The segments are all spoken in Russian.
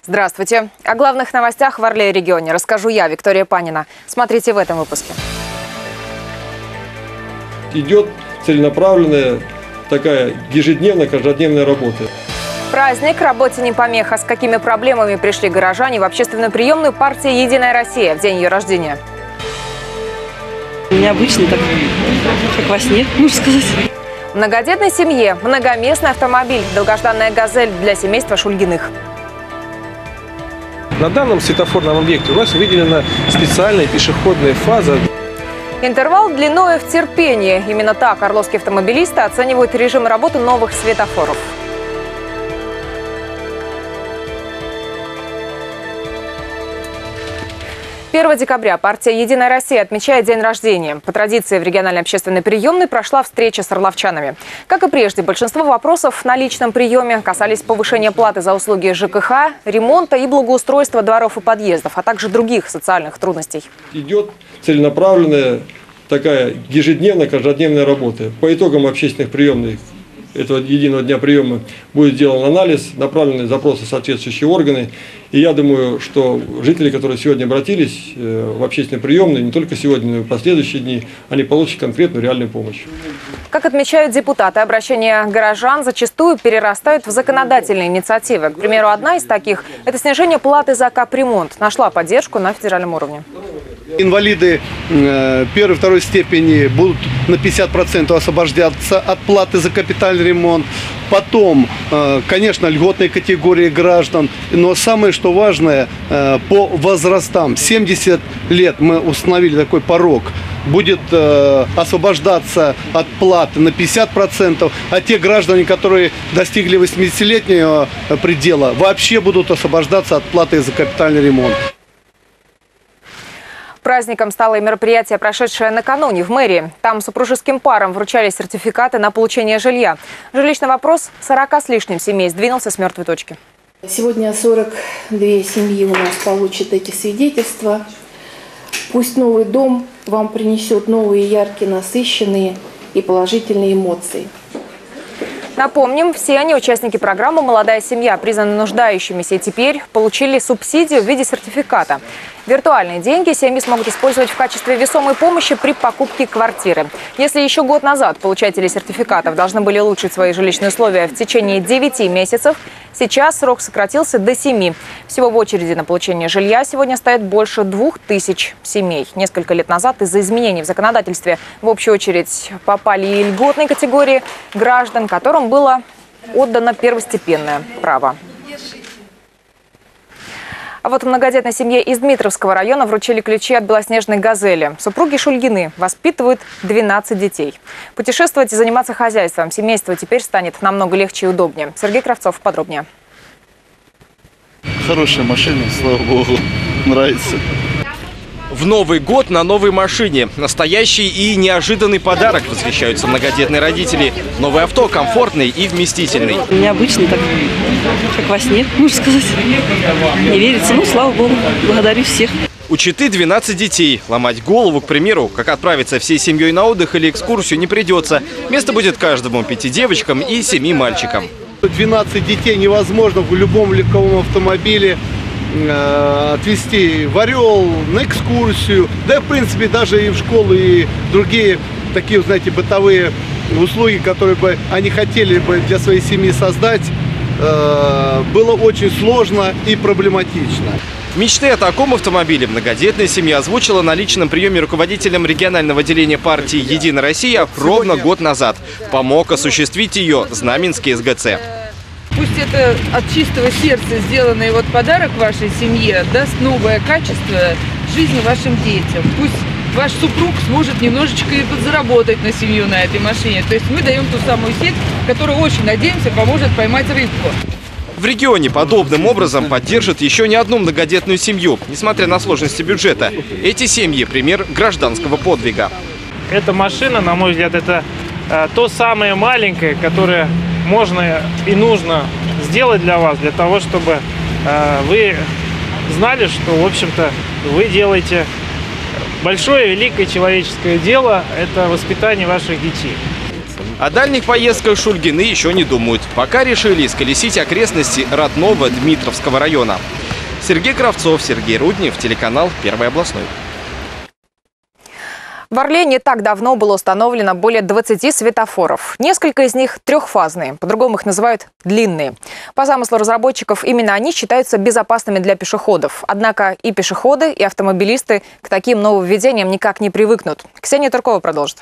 Здравствуйте. О главных новостях в Орле-регионе расскажу я, Виктория Панина. Смотрите в этом выпуске. Идет целенаправленная такая ежедневная, каждодневная работа. Праздник, работе не помеха. С какими проблемами пришли горожане в общественную приемную партии «Единая Россия» в день ее рождения? Необычно, так как во сне, можно сказать. В многодетной семье многоместный автомобиль, долгожданная «Газель» для семейства Шульгиных. На данном светофорном объекте у нас выделена специальная пешеходная фаза. Интервал длиною в терпение. Именно так орловские автомобилисты оценивают режим работы новых светофоров. Декабря партия «Единая Россия» отмечает день рождения. По традиции в региональной общественной приемной прошла встреча с орловчанами. Как и прежде, большинство вопросов на личном приеме касались повышения платы за услуги ЖКХ, ремонта и благоустройства дворов и подъездов, а также других социальных трудностей. Идет целенаправленная такая ежедневная, каждодневная работа. По итогам общественных приемных этого единого дня приема будет сделан анализ, направлены запросы в соответствующие органы. И я думаю, что жители, которые сегодня обратились в общественные приемные, не только сегодня, но и в последующие дни, они получат конкретную реальную помощь. Как отмечают депутаты, обращения горожан зачастую перерастают в законодательные инициативы. К примеру, одна из таких – это снижение платы за капремонт. Нашла поддержку на федеральном уровне. Инвалиды первой и второй степени будут на 50% освобождаться от платы за капитальный ремонт. Потом, конечно, льготные категории граждан. Но самое, что важное, по возрастам. 70 лет мы установили такой порог. Будет освобождаться от платы на 50%, а те граждане, которые достигли 80-летнего предела, вообще будут освобождаться от платы за капитальный ремонт. Праздником стало и мероприятие, прошедшее накануне в мэрии. Там супружеским парам вручали сертификаты на получение жилья. Жилищный вопрос 40 с лишним семей сдвинулся с мертвой точки. Сегодня 42 семьи у нас получат эти свидетельства. Пусть новый дом вам принесет новые, яркие, насыщенные и положительные эмоции. Напомним, все они участники программы «Молодая семья», признаны нуждающимися и теперь получили субсидию в виде сертификата. Виртуальные деньги семьи смогут использовать в качестве весомой помощи при покупке квартиры. Если еще год назад получатели сертификатов должны были улучшить свои жилищные условия в течение 9 месяцев, сейчас срок сократился до 7. Всего в очереди на получение жилья сегодня стоит больше 2000 семей. Несколько лет назад из-за изменений в законодательстве в общую очередь попали и льготные категории граждан, которым было отдано первостепенное право. А вот многодетной семье из Дмитровского района вручили ключи от белоснежной «Газели». Супруги Шульгины воспитывают 12 детей. Путешествовать и заниматься хозяйством семейству теперь станет намного легче и удобнее. Сергей Кравцов подробнее. Хорошая машина, слава богу, нравится. В Новый год на новой машине. Настоящий и неожиданный подарок, восхищаются многодетные родители. Новое авто комфортный и вместительный. Необычно, так как во сне, можно сказать. Не верится, но слава богу, благодарю всех. У четы 12 детей. Ломать голову, к примеру, как отправиться всей семьей на отдых или экскурсию, не придется. Место будет каждому 5 девочкам и 7 мальчикам. 12 детей невозможно в любом легковом автомобиле отвезти в Орел, на экскурсию, да и в принципе даже и в школу, и другие такие, знаете, бытовые услуги, которые бы они хотели бы для своей семьи создать, было очень сложно и проблематично. Мечты о таком автомобиле многодетная семья озвучила на личном приеме руководителем регионального отделения партии «Единая Россия» ровно год назад. Помог осуществить ее Знаменский СГЦ. Пусть это от чистого сердца сделанный вот подарок вашей семье даст новое качество жизни вашим детям. Пусть ваш супруг сможет немножечко и подзаработать на семью на этой машине. То есть мы даем ту самую сеть, которая, очень надеемся, поможет поймать рыбку. В регионе подобным образом поддержат еще не одну многодетную семью, несмотря на сложности бюджета. Эти семьи – пример гражданского подвига. Эта машина, на мой взгляд, это то самое маленькое, которое можно и нужно сделать для вас, для того, чтобы вы знали, что, в общем-то, вы делаете большое, великое человеческое дело – это воспитание ваших детей. О дальних поездках шульгины еще не думают. Пока решили исколесить окрестности родного Дмитровского района. Сергей Кравцов, Сергей Руднев, телеканал «Первый областной». В Орле не так давно было установлено более 20 светофоров. Несколько из них трехфазные, по-другому их называют длинные. По замыслу разработчиков, именно они считаются безопасными для пешеходов. Однако и пешеходы, и автомобилисты к таким нововведениям никак не привыкнут. Ксения Туркова продолжит.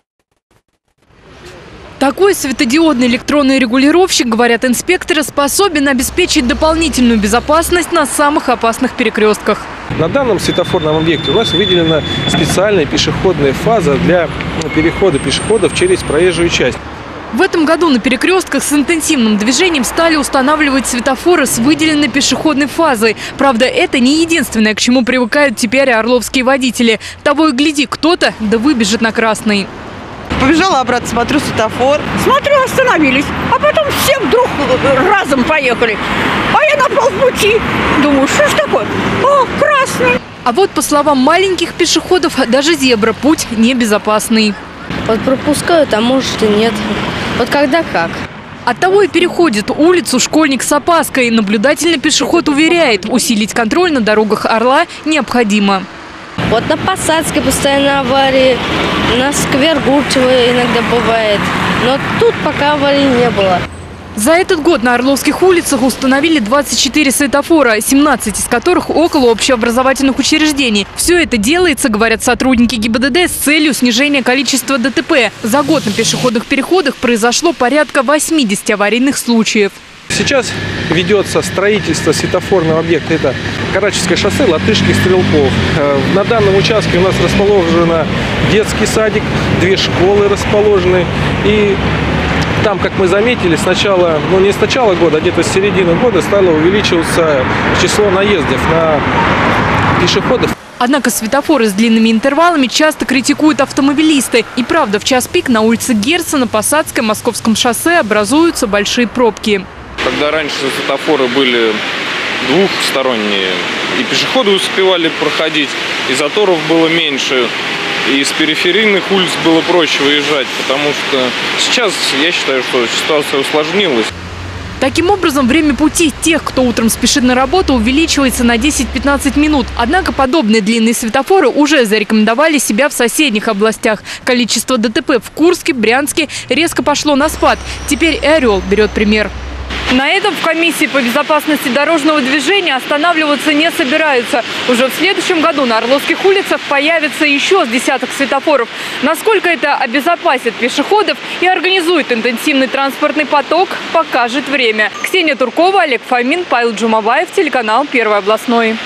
Такой светодиодный электронный регулировщик, говорят инспекторы, способен обеспечить дополнительную безопасность на самых опасных перекрестках. На данном светофорном объекте у нас выделена специальная пешеходная фаза для перехода пешеходов через проезжую часть. В этом году на перекрестках с интенсивным движением стали устанавливать светофоры с выделенной пешеходной фазой. Правда, это не единственное, к чему привыкают теперь орловские водители. Того и гляди, кто-то да выбежит на красный. Побежала обратно, смотрю, светофор. Смотрю, остановились. А потом все вдруг разом поехали. А я на полпути. Думаю, что ж такое? О, красный. А вот, по словам маленьких пешеходов, даже зебра путь небезопасный. Вот пропускают, а может и нет. Вот когда как. Оттого и переходит улицу школьник с опаской. Наблюдательный пешеход уверяет, усилить контроль на дорогах Орла необходимо. Вот на Посадской постоянно аварии, на сквер Гурчева иногда бывает. Но тут пока аварий не было. За этот год на Орловских улицах установили 24 светофора, 17 из которых около общеобразовательных учреждений. Все это делается, говорят сотрудники ГИБДД, с целью снижения количества ДТП. За год на пешеходных переходах произошло порядка 80 аварийных случаев. Сейчас ведется строительство светофорного объекта. Это Карачевское шоссе, Латышских Стрелков. На данном участке у нас расположен детский садик, 2 школы расположены. И там, как мы заметили, сначала, не с начала года, а где-то с середины года стало увеличиваться число наездов на пешеходов. Однако светофоры с длинными интервалами часто критикуют автомобилисты. И правда, в час пик на улице Герцена, Посадской, Московском шоссе образуются большие пробки. Когда раньше светофоры были двухсторонние, и пешеходы успевали проходить, и заторов было меньше, и с периферийных улиц было проще выезжать, потому что сейчас я считаю, что ситуация усложнилась. Таким образом, время пути тех, кто утром спешит на работу, увеличивается на 10-15 минут. Однако подобные длинные светофоры уже зарекомендовали себя в соседних областях. Количество ДТП в Курске, Брянске резко пошло на спад. Теперь и Орел берет пример. На этом в комиссии по безопасности дорожного движения останавливаться не собираются. Уже в следующем году на Орловских улицах появится еще с десяток светофоров. Насколько это обезопасит пешеходов и организует интенсивный транспортный поток, покажет время. Ксения Туркова, Олег Фомин, Павел Джумабаев, телеканал «Первый областной».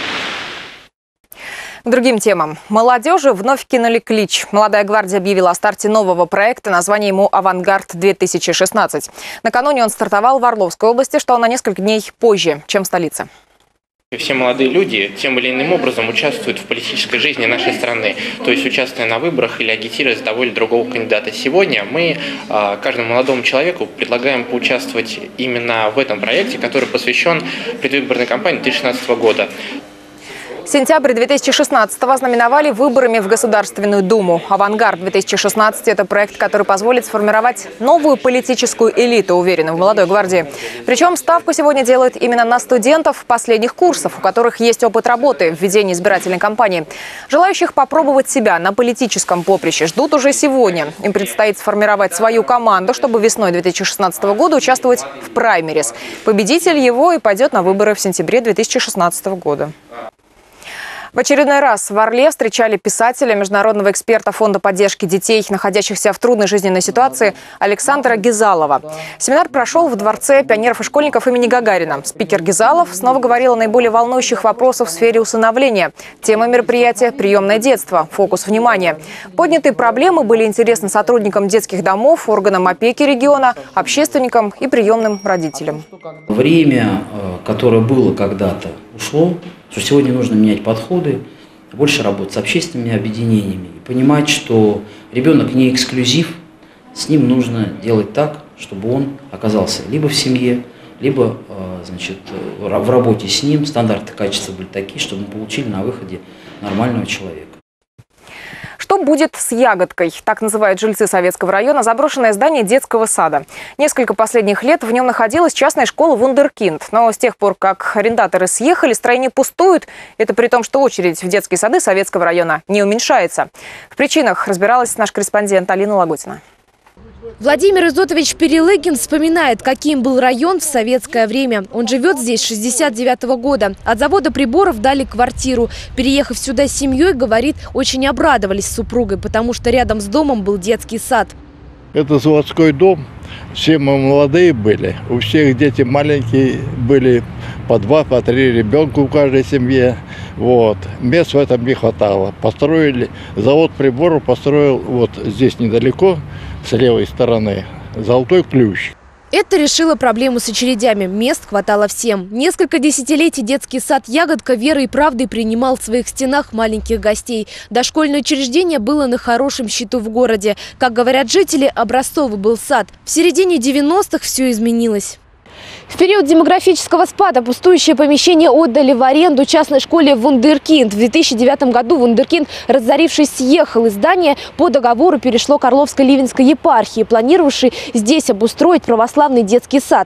К другим темам. Молодежи вновь кинули клич. Молодая гвардия объявила о старте нового проекта. Название ему «Авангард-2016». Накануне он стартовал в Орловской области, что на несколько дней позже, чем в столице. Все молодые люди тем или иным образом участвуют в политической жизни нашей страны, то есть участвуя на выборах или агитируя за того или другого кандидата. Сегодня мы каждому молодому человеку предлагаем поучаствовать именно в этом проекте, который посвящен предвыборной кампании 2016 года. Сентябрь 2016-го знаменовали выборами в Государственную Думу. «Авангард-2016» – это проект, который позволит сформировать новую политическую элиту, уверены в молодой гвардии. Причем ставку сегодня делают именно на студентов последних курсов, у которых есть опыт работы в ведении избирательной кампании. Желающих попробовать себя на политическом поприще ждут уже сегодня. Им предстоит сформировать свою команду, чтобы весной 2016 года участвовать в праймерис. Победитель его и пойдет на выборы в сентябре 2016 года. В очередной раз в Орле встречали писателя, международного эксперта Фонда поддержки детей, находящихся в трудной жизненной ситуации, Александра Гизалова. Семинар прошел в Дворце пионеров и школьников имени Гагарина. Спикер Гизалов снова говорил о наиболее волнующих вопросах в сфере усыновления. Тема мероприятия – приемное детство, фокус внимания. Поднятые проблемы были интересны сотрудникам детских домов, органам опеки региона, общественникам и приемным родителям. Время, которое было когда-то, ушло. Что сегодня нужно менять подходы, больше работать с общественными объединениями и понимать, что ребенок не эксклюзив, с ним нужно делать так, чтобы он оказался либо в семье, либо в работе с ним, стандарты качества были такие, чтобы мы получили на выходе нормального человека. Что Что будет с ягодкой? Так называют жильцы Советского района заброшенное здание детского сада. Несколько последних лет в нем находилась частная школа «Вундеркинд». Но с тех пор, как арендаторы съехали, строение пустует. Это при том, что очередь в детские сады Советского района не уменьшается. В причинах разбиралась наш корреспондент Алина Лагутина. Владимир Изотович Перелыгин вспоминает, каким был район в советское время. Он живет здесь с 1969 года. От завода приборов дали квартиру. Переехав сюда с семьей, говорит, очень обрадовались с супругой, потому что рядом с домом был детский сад. Это заводской дом. Все мы молодые были. У всех дети маленькие были, по 2, по 3 ребенка у каждой семье. Вот. Мест в этом не хватало. Построили, завод приборов построил вот здесь недалеко, с левой стороны, «Золотой ключ». Это решило проблему с очередями. Мест хватало всем. Несколько десятилетий детский сад «Ягодка» верой и правдой принимал в своих стенах маленьких гостей. Дошкольное учреждение было на хорошем счету в городе. Как говорят жители, образцовый был сад. В середине 90-х все изменилось. В период демографического спада пустующее помещение отдали в аренду частной школе «Вундеркинд». В 2009 году «Вундеркинд», разорившись, съехал из здания. По договору перешло к Орловско-Ливенской епархии, планировавшей здесь обустроить православный детский сад.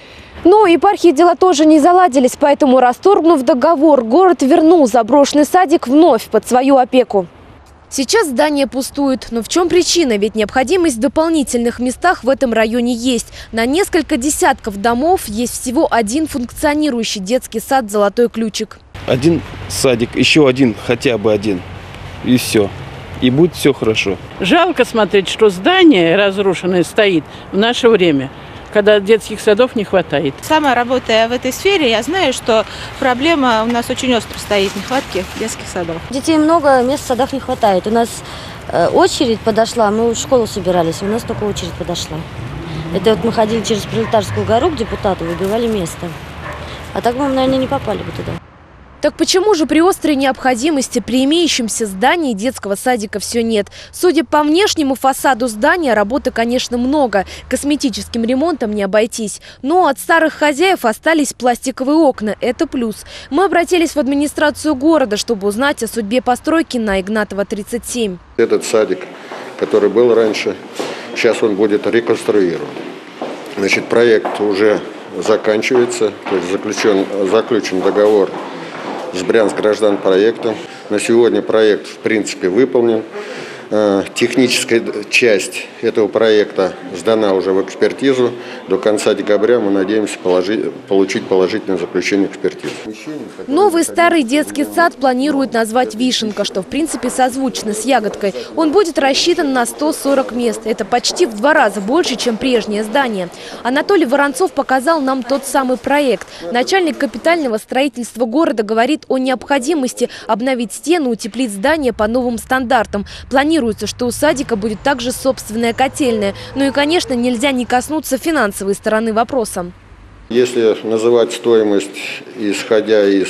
Но епархии дела тоже не заладились, поэтому, расторгнув договор, город вернул заброшенный садик вновь под свою опеку. Сейчас здание пустует. Но в чем причина? Ведь необходимость в дополнительных местах в этом районе есть. На несколько десятков домов есть всего один функционирующий детский сад «Золотой ключик». Один садик, еще один, хотя бы один. И все. И будет все хорошо. Жалко смотреть, что здание разрушенное стоит в наше время, когда детских садов не хватает. Сама работая в этой сфере, я знаю, что проблема у нас очень остро стоит, нехватки детских садов. Детей много, мест в садах не хватает. У нас очередь подошла, мы в школу собирались, у нас только очередь подошла. Это вот мы ходили через Пролетарскую гору к депутату, выбивали место. А так мы, наверное, не попали бы туда. Так почему же при острой необходимости при имеющемся здании детского садика все нет? Судя по внешнему фасаду здания, работы, конечно, много. Косметическим ремонтом не обойтись. Но от старых хозяев остались пластиковые окна. Это плюс. Мы обратились в администрацию города, чтобы узнать о судьбе постройки на Игнатова, 37. Этот садик, который был раньше, сейчас он будет реконструирован. Значит, проект уже заканчивается, то есть заключен договор с Брянск-Гражданпроектом. На сегодня проект, в принципе, выполнен. Техническая часть этого проекта сдана уже в экспертизу. До конца декабря мы надеемся получить положительное заключение экспертизы. Новый старый детский сад планируют назвать «Вишенка», что в принципе созвучно с «Ягодкой». Он будет рассчитан на 140 мест. Это почти в 2 раза больше, чем прежнее здание. Анатолий Воронцов показал нам тот самый проект. Начальник капитального строительства города говорит о необходимости обновить стены, утеплить здание по новым стандартам. Планируется, что у садика будет также собственная котельная. Ну и, конечно, нельзя не коснуться финансовой стороны вопроса. Если называть стоимость, исходя из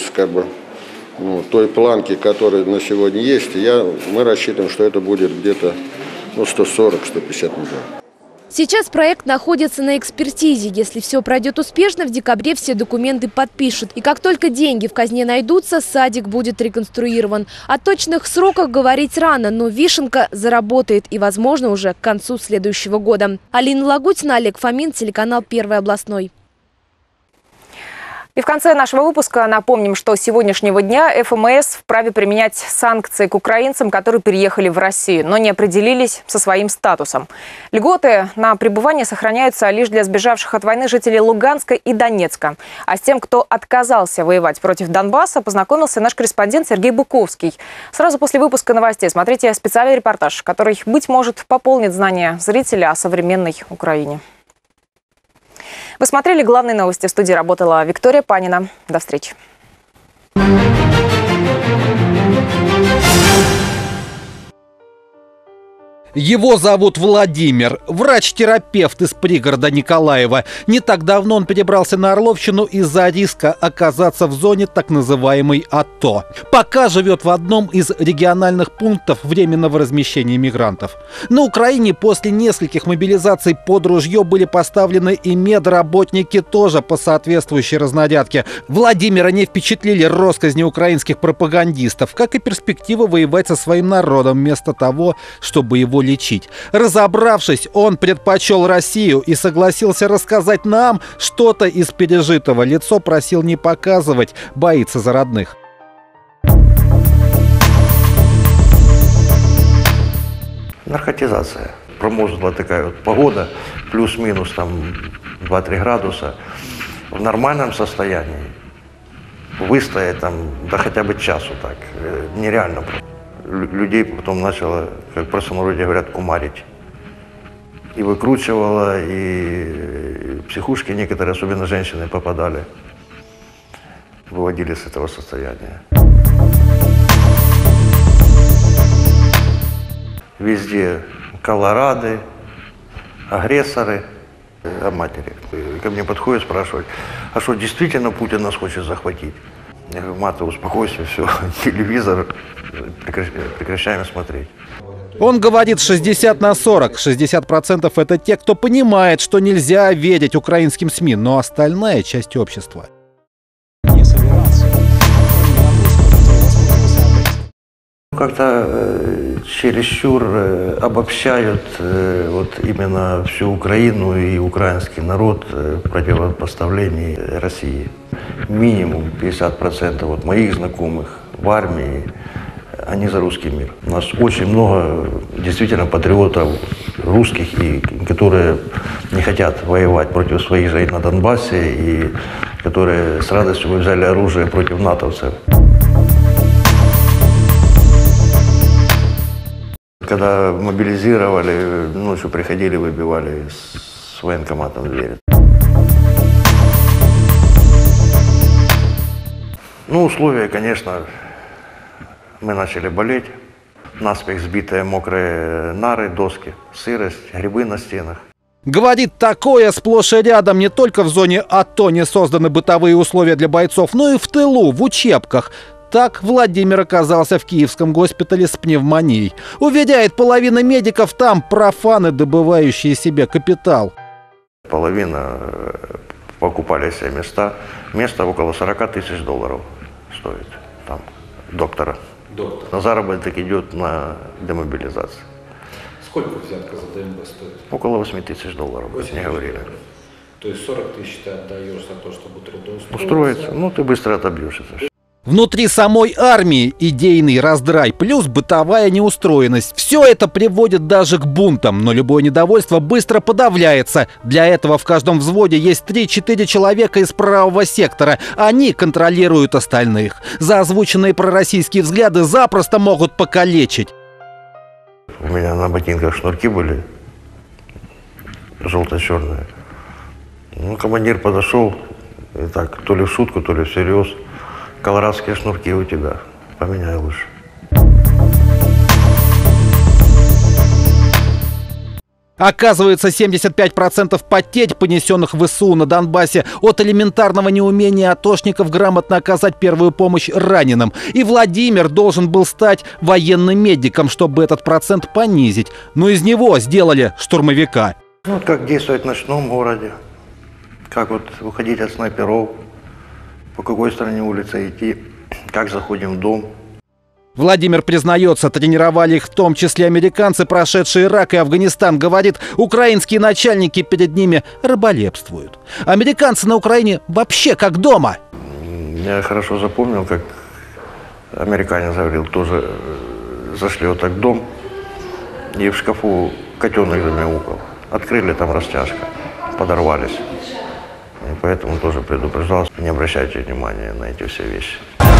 той планки, которая на сегодня есть, мы рассчитываем, что это будет где-то 140-150 миллионов. Сейчас проект находится на экспертизе. Если все пройдет успешно, в декабре все документы подпишут. И как только деньги в казне найдутся, садик будет реконструирован. О точных сроках говорить рано, но «Вишенка» заработает и, возможно, уже к концу следующего года. Алина Лагутина, Олег Фомин, телеканал «Первый областной». И в конце нашего выпуска напомним, что с сегодняшнего дня ФМС вправе применять санкции к украинцам, которые переехали в Россию, но не определились со своим статусом. Льготы на пребывание сохраняются лишь для сбежавших от войны жителей Луганска и Донецка. А с тем, кто отказался воевать против Донбасса, познакомился наш корреспондент Сергей Буковский. Сразу после выпуска новостей смотрите специальный репортаж, который, быть может, пополнит знания зрителя о современной Украине. Вы смотрели главные новости. В студии работала Виктория Панина. До встречи. Его зовут Владимир, врач-терапевт из пригорода Николаева. Не так давно он перебрался на Орловщину из-за риска оказаться в зоне так называемой АТО. Пока живет в одном из региональных пунктов временного размещения мигрантов. На Украине после нескольких мобилизаций под ружье были поставлены и медработники тоже по соответствующей разнарядке. Владимира не впечатлили россказни украинских пропагандистов, как и перспектива воевать со своим народом вместо того, чтобы его лечить. Разобравшись, он предпочел Россию и согласился рассказать нам что-то из пережитого. Лицо просил не показывать, боится за родных. Наркотизация. Промозглая такая вот погода, плюс-минус там 2-3 градуса. В нормальном состоянии выстоять там, да хотя бы часу так, нереально. Людей потом начало, как в простонародье говорят, кумарить. И выкручивало, и психушки некоторые, особенно женщины, попадали, выводили с этого состояния. Везде колорады, агрессоры, а матери. Ко мне подходят, спрашивают, а что, действительно Путин нас хочет захватить? Я говорю, Мата, успокойся, все, телевизор прекращаем смотреть. Он говорит 60 на 40. 60% это те, кто понимает, что нельзя верить украинским СМИ, но остальная часть общества. Не собирался. Как-то чересчур обобщают вот именно всю Украину и украинский народ в противопоставлении России. Минимум 50% вот моих знакомых в армии, они за русский мир. У нас очень много действительно патриотов русских, и которые не хотят воевать против своих же на Донбассе, и которые с радостью взяли оружие против натовцев. Когда мобилизировали, ночью приходили, выбивали с военкоматом двери. Ну, условия, конечно, мы начали болеть. Наспех сбитые мокрые нары, доски, сырость, грибы на стенах. Говорит, такое сплошь и рядом. Не только в зоне АТО не созданы бытовые условия для бойцов, но и в тылу, в учебках. Так Владимир оказался в киевском госпитале с пневмонией. Уверяет, половина медиков там профаны, добывающие себе капитал. Половина покупали себе места. Место около 40 тысяч долларов стоит там доктора. На заработок идет на демобилизацию. Сколько взятка за ДМБ стоит? Около 8 тысяч долларов, не говорили. То есть 40 тысяч ты отдаешь за то, чтобы трудоустроиться? Устроиться, ну ты быстро отобьешь это. Внутри самой армии идейный раздрай плюс бытовая неустроенность. Все это приводит даже к бунтам, но любое недовольство быстро подавляется. Для этого в каждом взводе есть 3-4 человека из правого сектора. Они контролируют остальных. За озвученные пророссийские взгляды запросто могут покалечить. У меня на ботинках шнурки были желто-черные. Ну, командир подошел, и так, то ли в шутку, то ли всерьез. Колорадские шнурки у тебя, поменяй лучше. Оказывается, 75% потерь, понесенных в ВСУ на Донбассе, от элементарного неумения атошников грамотно оказать первую помощь раненым. И Владимир должен был стать военным медиком, чтобы этот процент понизить. Но из него сделали штурмовика. Ну, как действовать в ночном городе, как вот выходить от снайперов, по какой стороне улицы идти, как заходим в дом. Владимир признается, тренировали их в том числе американцы, прошедшие Ирак и Афганистан. Говорит, украинские начальники перед ними раболепствуют. Американцы на Украине вообще как дома. Я хорошо запомнил, как американец говорил, тоже зашли вот так в дом, и в шкафу котенок замяукал. Открыли, там растяжка, подорвались. И поэтому тоже предупреждал, не обращайте внимания на эти все вещи.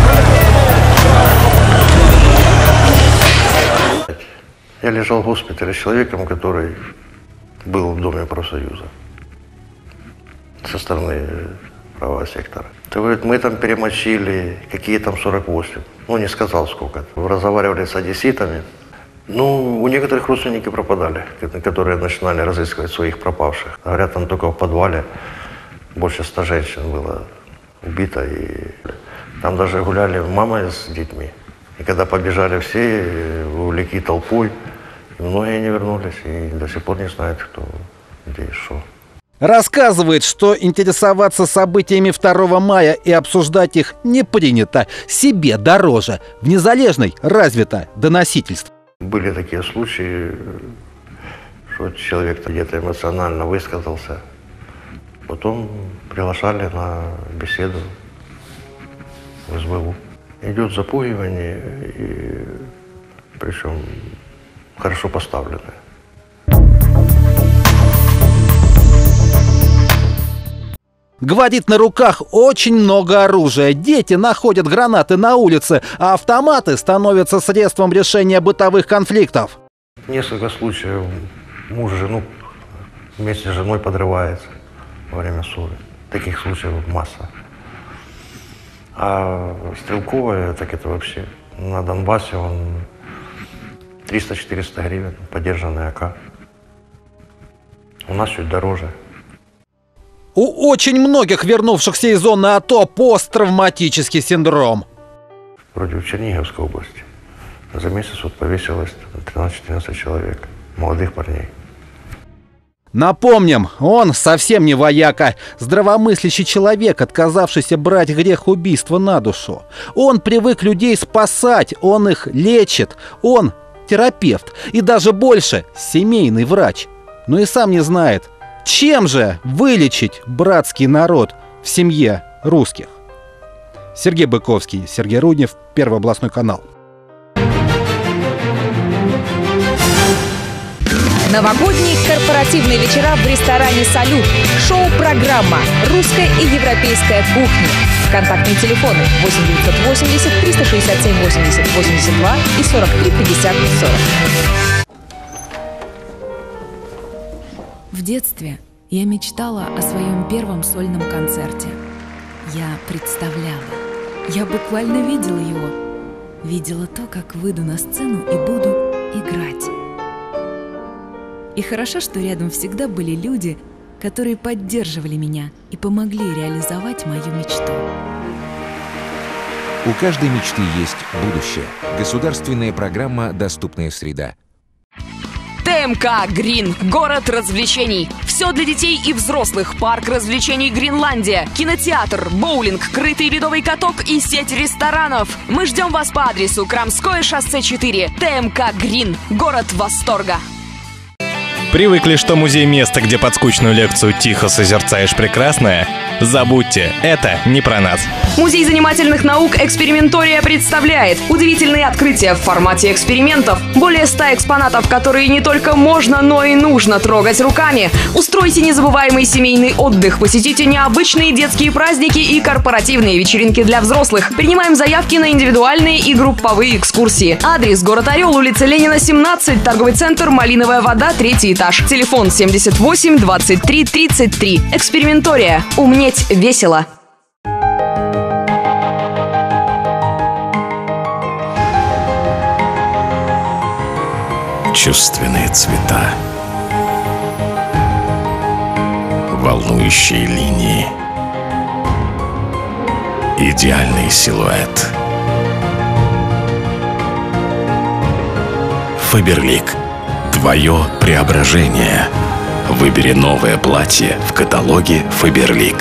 Я лежал в госпитале с человеком, который был в Доме профсоюза со стороны правого сектора. Ты говорит, мы там перемочили, какие там 48. Ну, не сказал сколько. Разговаривали с одесситами. Ну, у некоторых родственники пропадали, которые начинали разыскивать своих пропавших. Говорят, там только в подвале больше 100 женщин было убито. И там даже гуляли мама с детьми. И когда побежали все, увлекли толпой, многие не вернулись и до сих пор не знают, кто где и что. Рассказывает, что интересоваться событиями 2 мая и обсуждать их не принято. Себе дороже. В Незалежной развито доносительство. Были такие случаи, что человек где-то эмоционально высказался. Потом приглашали на беседу в СБУ. Идет запугивание, и причем хорошо поставленное. Говорит, на руках очень много оружия. Дети находят гранаты на улице, а автоматы становятся средством решения бытовых конфликтов. Несколько случаев муж жену вместе с женой подрывается во время ссоры. Таких случаев масса. А стрелковое, так это вообще на Донбассе он 300-400 гривен, подержанный АК. У нас чуть дороже. У очень многих вернувшихся из зоны АТО посттравматический синдром. Вроде в Черниговской области за месяц вот повесилось 13-14 человек, молодых парней. Напомним, он совсем не вояка, здравомыслящий человек, отказавшийся брать грех убийства на душу. Он привык людей спасать, он их лечит, он терапевт и даже больше семейный врач. Но и сам не знает, чем же вылечить братский народ в семье русских. Сергей Быковский, Сергей Руднев, Первый областной канал. Новогодние корпоративные вечера в ресторане «Салют». Шоу-программа «Русская и европейская кухня». Контактные телефоны 8 980 367 80 82 и 43 50 40. В детстве я мечтала о своем первом сольном концерте. Я представляла. Я буквально видела его. Видела то, как выйду на сцену и буду играть. И хорошо, что рядом всегда были люди, которые поддерживали меня и помогли реализовать мою мечту. У каждой мечты есть будущее. Государственная программа «Доступная среда». ТМК «Грин» – город развлечений. Все для детей и взрослых. Парк развлечений «Гринландия», кинотеатр, боулинг, крытый ледовый каток и сеть ресторанов. Мы ждем вас по адресу Крамское шоссе 4. ТМК «Грин» – город восторга. Привыкли, что музей — место, где под скучную лекцию тихо созерцаешь прекрасное? Забудьте, это не про нас. Музей занимательных наук «Экспериментория» представляет удивительные открытия в формате экспериментов. Более 100 экспонатов, которые не только можно, но и нужно трогать руками. Устройте незабываемый семейный отдых, посетите необычные детские праздники и корпоративные вечеринки для взрослых. Принимаем заявки на индивидуальные и групповые экскурсии. Адрес: город Орел, улица Ленина, 17, торговый центр «Малиновая вода», 3-й этаж. Телефон 78 23 33. Экспериментория. Умнеть весело. Чувственные цвета, волнующие линии, идеальный силуэт. Фаберлик. Твое преображение. Выбери новое платье в каталоге Фаберлик.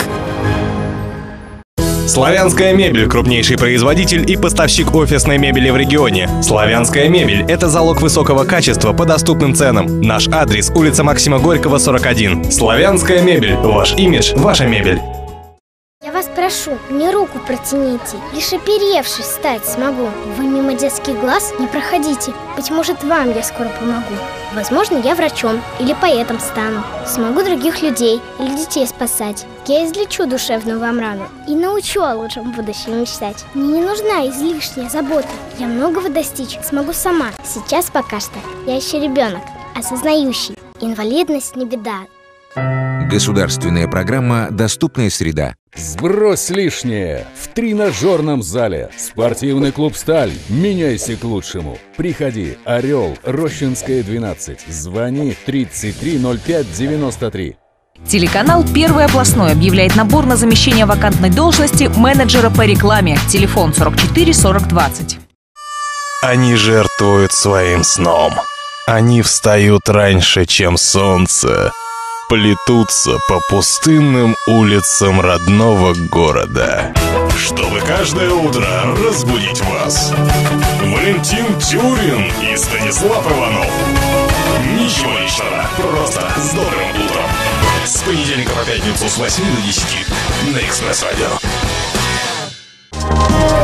Славянская мебель – крупнейший производитель и поставщик офисной мебели в регионе. Славянская мебель – это залог высокого качества по доступным ценам. Наш адрес – улица Максима Горького, 41. Славянская мебель. Ваш имидж – ваша мебель. Я вас прошу, мне руку протяните. Лишь оперевшись встать смогу. Вы мимо детских глаз не проходите. Быть может, вам я скоро помогу. Возможно, я врачом или поэтом стану. Смогу других людей или детей спасать. Я излечу душевную вам рану и научу о лучшем будущем мечтать. Мне не нужна излишняя забота. Я многого достичь смогу сама. Сейчас пока что я еще ребенок, осознающий. Инвалидность не беда. Государственная программа «Доступная среда». Сбрось лишнее в тренажерном зале. Спортивный клуб «Сталь». Меняйся к лучшему. Приходи. Орел, Рощинская, 12. Звони 330593. Телеканал «Первый областной» объявляет набор на замещение вакантной должности менеджера по рекламе. Телефон 44 40 20. Они жертвуют своим сном. Они встают раньше, чем солнце. Плетутся по пустынным улицам родного города, чтобы каждое утро разбудить вас. Валентин Тюрин и Станислав Иванов. Ничего личного, просто с добрым утром. С понедельника по пятницу с 8 до 10 на Экспресс-радио.